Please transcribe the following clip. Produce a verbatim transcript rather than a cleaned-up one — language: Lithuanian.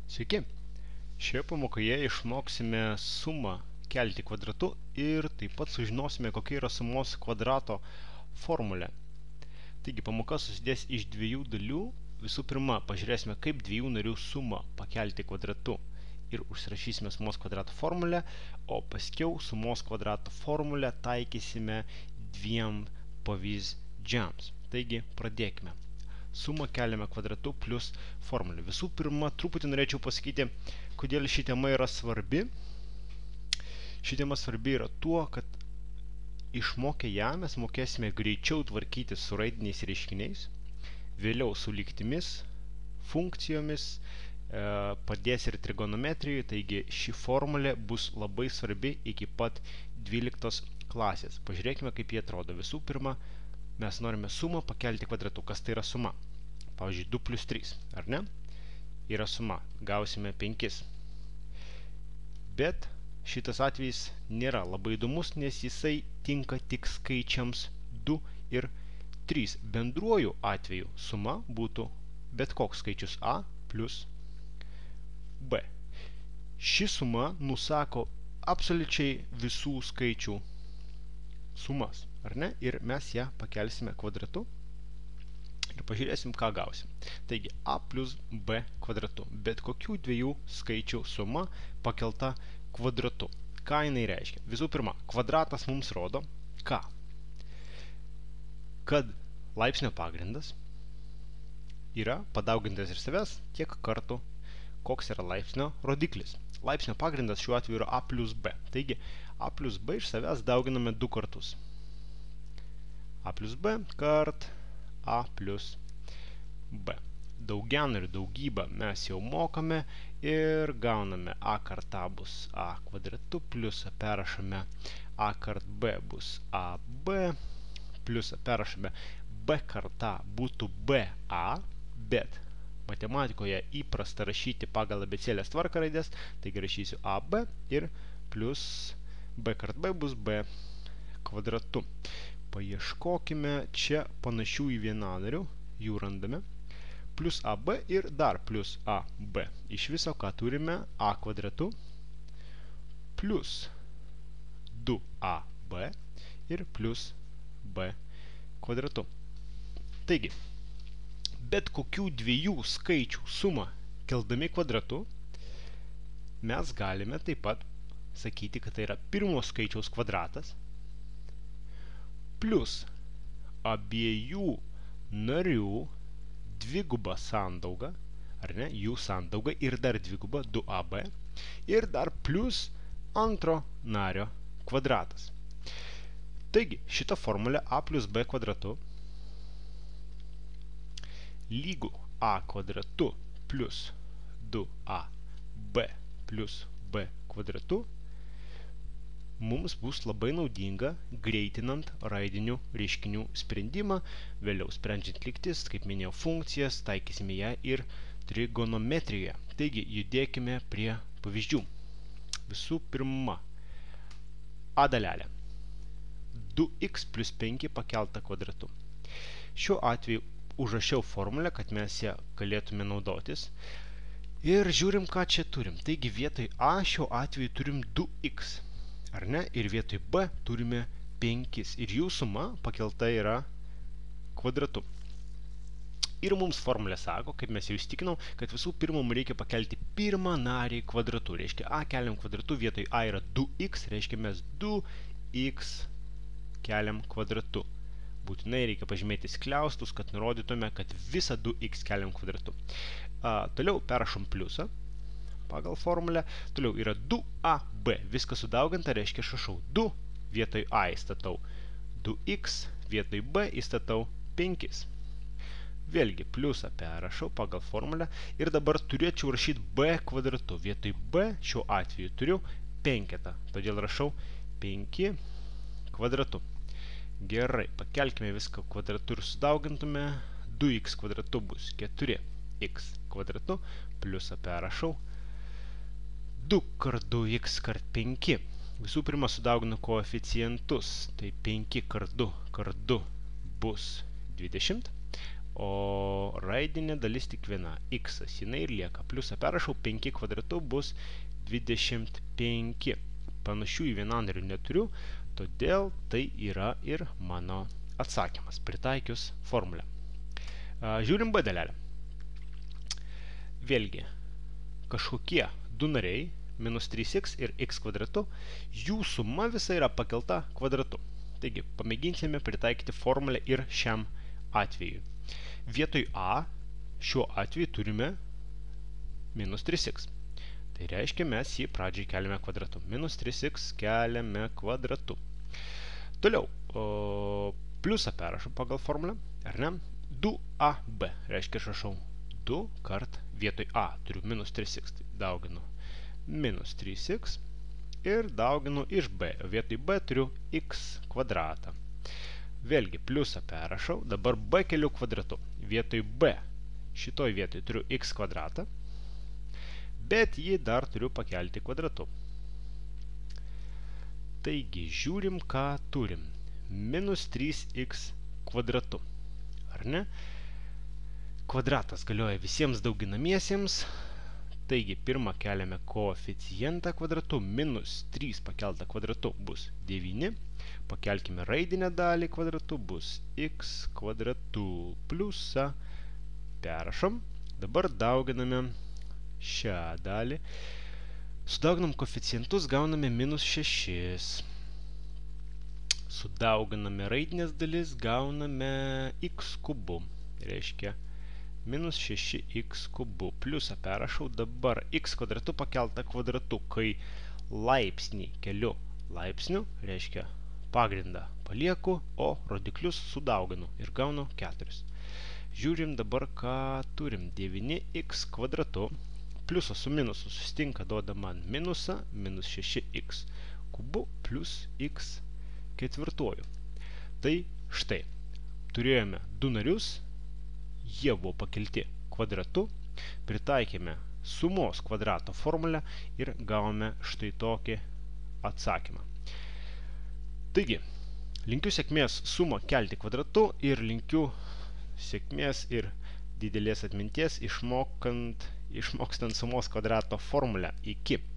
Sveiki! Šioje pamokoje išmoksime sumą kelti kvadratu ir taip pat sužinosime, kokia yra sumos kvadrato formulė. Taigi pamoka susidės iš dviejų dalių. Visų pirma, pažiūrėsime, kaip dviejų narių sumą pakelti kvadratu ir užsirašysime sumos kvadrato formulę, o paskiau sumos kvadrato formulę taikysime dviem pavyzdžiams. Taigi, pradėkime. Sumą keliame kvadratu plus formulė. Visų pirma, truputį norėčiau pasakyti, kodėl ši tema yra svarbi. Ši tema svarbi yra tuo, kad išmokę ją mes mokėsime greičiau tvarkyti su raidiniais reiškiniais, vėliau su lygtimis, funkcijomis, padės ir trigonometrijai, taigi ši formulė bus labai svarbi iki pat dvyliktos klasės. Pažiūrėkime, kaip jie atrodo. Visų pirma, mes norime sumą pakelti kvadratu. Kas tai yra suma? Pavyzdžiui, du plius trys, ar ne? Yra suma. Gausime penkis. Bet šitas atvejis nėra labai įdomus, nes jisai tinka tik skaičiams du ir trys. Bendruoju atveju suma būtų bet koks skaičius a plus b. Ši suma nusako absoliučiai visų skaičių sumas, ar ne? Ir mes ją pakelsime kvadratu ir pažiūrėsim, ką gausim. Taigi, a plus b kvadratu. Bet kokių dviejų skaičių suma pakelta kvadratu. Ką jinai reiškia? Visų pirma, kvadratas mums rodo, ką? Kad laipsnio pagrindas yra padaugintas iš savęs tiek kartų, koks yra laipsnio rodiklis. Laipsnio pagrindas šiuo atveju yra a plus b. Taigi, a plus b iš savęs dauginame du kartus. A plus b kart a plus b. Daugianarių daugybą mes jau mokame ir gauname a kart a bus a kvadratu, plus perrašome a kart b bus ab, plus perrašome b kart a būtų ba, bet matematikoje įprasta rašyti pagal abėcėlės tvarką raidės, taigi rašysiu ab ir plus b kart b bus b kvadratu. Paieškokime čia panašių į vienanarių, jų randame, plus ab ir dar plus ab. Iš viso, ką turime, a kvadratu plus du a b ir plus b kvadratu. Taigi, bet kokių dviejų skaičių sumą keldami kvadratu, mes galime taip pat sakyti, kad tai yra pirmo skaičiaus kvadratas plus abiejų narių dviguba sandauga, ar ne, jų sandauga ir dar dviguba du a b ir dar plus antro nario kvadratas. Taigi, šita formulė a plus b kvadratu lygu a kvadratu plus du a b plus b kvadratu mums bus labai naudinga greitinant raidinių reiškinių sprendimą, vėliau sprendžiant lygtis, kaip minėjau, funkcijas, taikysime ją ir trigonometrijoje. Taigi, judėkime prie pavyzdžių. Visų pirma, a dalelė. du x plus penki pakelta kvadratu. Šiuo atveju užrašiau formulę, kad mes ją galėtume naudotis. Ir žiūrim, ką čia turim. Taigi, vietoj a šiuo atveju turim du x. Ar ne? Ir vietoj b turime penkis. Ir jų suma pakelta yra kvadratu. Ir mums formulė sako, kaip mes jau įstikinau, kad visų pirma mums reikia pakelti pirmą narį kvadratu. Reiškia, a keliam kvadratu, vietoj a yra du x, reiškia mes du x keliam kvadratu. Būtinai reikia pažymėti skliaustus, kad nurodytume, kad visą du x keliam kvadratu. A, toliau perrašom pliusą pagal formulę. Toliau yra du a b. Viskas sudauginta, reiškia aš rašau du, vietoj a įstatau du x, vietoj b įstatau penkis. Vėlgi pliusą perrašau pagal formulę ir dabar turėčiau rašyti b kvadratu. Vietoj b šiuo atveju turiu penketą, todėl rašau penki kvadratu. Gerai, pakelkime viską kvadratu ir sudaugintume. du x kvadratu bus keturi x kvadratu, pliusą perrašau du kart du x kart penki. Visų pirma sudauginu koeficientus. Tai penki kart du kart du bus dvidešimt. o raidinė dalis tik viena, x, jinai ir lieka. Pliusą perrašau, penki kvadratu bus dvidešimt penki. Panašių į vienandarių neturiu, todėl tai yra ir mano atsakymas, pritaikius formulę. Žiūrim B dalelę. Vėlgi, kažkokie du nariai, minus trys x ir x kvadratu, jų suma visa yra pakelta kvadratu. Taigi, pamėginsime pritaikyti formulę ir šiam atveju. Vietoj a, šiuo atveju turime minus trys x. Tai reiškia, mes jį pradžiai keliame kvadratu. Minus trys x keliame kvadratu. Toliau, o, pliusą perrašau pagal formulę, ar ne? du a b, reiškia, aš rašau du kart vietoj a, turiu minus trys x, tai dauginu minus trys x ir dauginu iš b, o vietoj b turiu x kvadratą. Vėlgi, pliusą perrašau, dabar b keliu kvadratu. Vietoj b, šitoj vietoj turiu x kvadratą, bet jį dar turiu pakelti kvadratu. Taigi, žiūrim, ką turim. Minus trys x kvadratu. Ar ne? Kvadratas galioja visiems dauginamiesiems. Taigi, pirmą keliame koeficientą kvadratu. Minus trys pakelta kvadratu bus devyni. Pakelkime raidinę dalį kvadratu, bus x kvadratu. Pliusą perrašom. Dabar dauginame šią dalį. Sudauginam koeficientus, gauname minus šešis. Sudauginame raidinės dalis, gauname x kubu. Reiškia minus šeši x kubu. Pliusą perrašau, dabar x kvadratu pakelta kvadratu. Kai laipsnį keliu laipsniu, reiškia pagrindą palieku, o rodiklius sudauginu ir gaunu keturis. Žiūrim dabar, ką turim. devyni x kvadratu. Pliusas su minusu susitinka, duoda man minusą, minus šeši x kubu plus x ketvirtuoju. Tai štai, turėjome du narius, jie buvo pakelti kvadratu, pritaikėme sumos kvadrato formulę ir gavome štai tokį atsakymą. Taigi, linkiu sėkmės sumą kelti kvadratu ir linkiu sėkmės ir didelės atminties išmokant, išmokstant sumos kvadrato formulę. Iki.